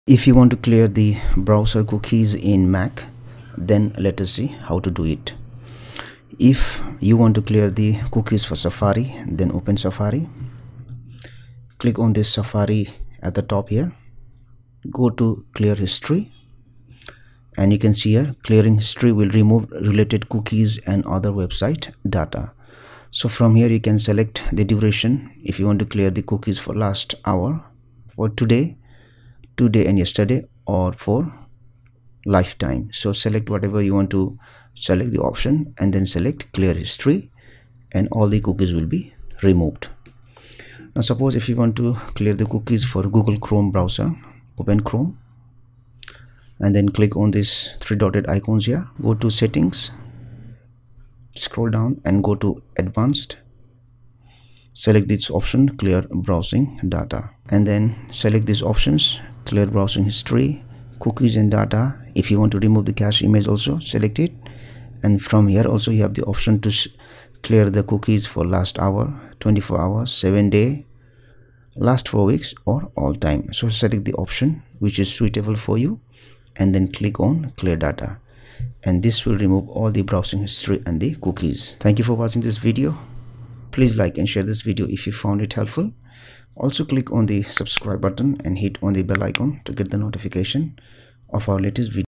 If you want to clear the browser cookies in Mac, then let us see how to do it. If you want to clear the cookies for Safari, then open Safari, click on this Safari at the top here, go to clear history, and you can see here clearing history will remove related cookies and other website data. So from here you can select the duration if you want to clear the cookies for last hour, for today and yesterday, or for lifetime. So select whatever you want to select the option and then select clear history, and all the cookies will be removed. Now suppose if you want to clear the cookies for Google Chrome browser, open Chrome and then click on these three dotted icons here, go to settings, scroll down and go to advanced, select this option clear browsing data, and then select these options clear browsing history, cookies and data. If you want to remove the cache image also select it, and from here also you have the option to clear the cookies for last hour, 24 hours, 7 day, last 4 weeks, or all time. So select the option which is suitable for you and then click on clear data, and this will remove all the browsing history and the cookies. Thank you for watching this video. Please like and share this video if you found it helpful. Also click on the subscribe button and hit on the bell icon to get the notification of our latest video.